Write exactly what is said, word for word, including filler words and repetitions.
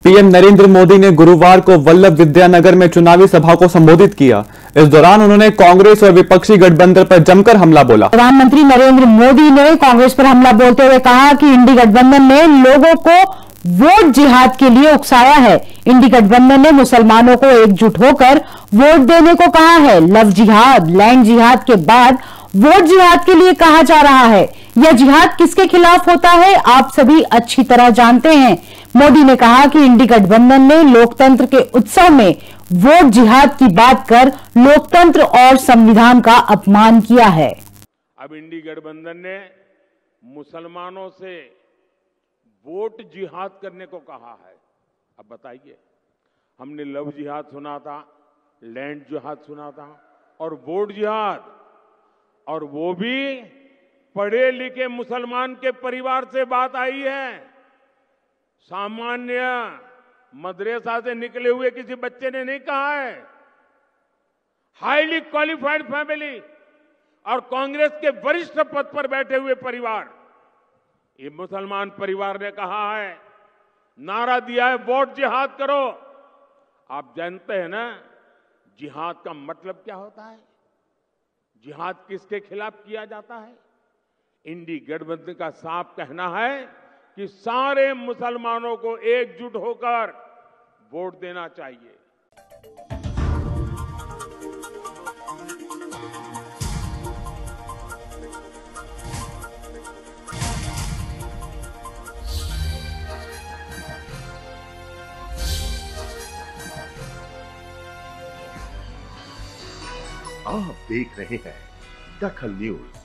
PM Narendra Modi ने गुरुवार को वल्लभ विद्यानगर में चुनावी सभा को संबोधित किया। इस दौरान उन्होंने कांग्रेस और विपक्षी गठबंधन पर जमकर हमला बोला। प्रधानमंत्री नरेंद्र मोदी ने कांग्रेस पर हमला बोलते हुए कहा कि इंडी गठबंधन ने लोगों को वोट जिहाद के लिए उकसाया है। इंडी गठबंधन ने मुसलमानों को एकजुट होकर वोट देने को कहा है। लव जिहाद, लैंड जिहाद के बाद वोट जिहाद के लिए कहा जा रहा है। यह जिहाद किसके खिलाफ होता है, आप सभी अच्छी तरह जानते हैं। मोदी ने कहा कि इंडी गठबंधन ने लोकतंत्र के उत्सव में वोट जिहाद की बात कर लोकतंत्र और संविधान का अपमान किया है। अब इंडी गठबंधन ने मुसलमानों से वोट जिहाद करने को कहा है। अब बताइए, हमने लव जिहाद सुना था, लैंड जिहाद सुना था और वोट जिहाद, और वो भी पढ़े लिखे मुसलमान के परिवार से बात आई है। सामान्य मदरसा से निकले हुए किसी बच्चे ने नहीं कहा है। हाईली क्वालिफाइड फैमिली और कांग्रेस के वरिष्ठ पद पर बैठे हुए परिवार, ये मुसलमान परिवार ने कहा है, नारा दिया है वोट जिहाद करो। आप जानते हैं ना जिहाद का मतलब क्या होता है, जिहाद किसके खिलाफ किया जाता है। इंडी गठबंधन का साफ कहना है कि सारे मुसलमानों को एकजुट होकर वोट देना चाहिए। आप देख रहे हैं दखल न्यूज।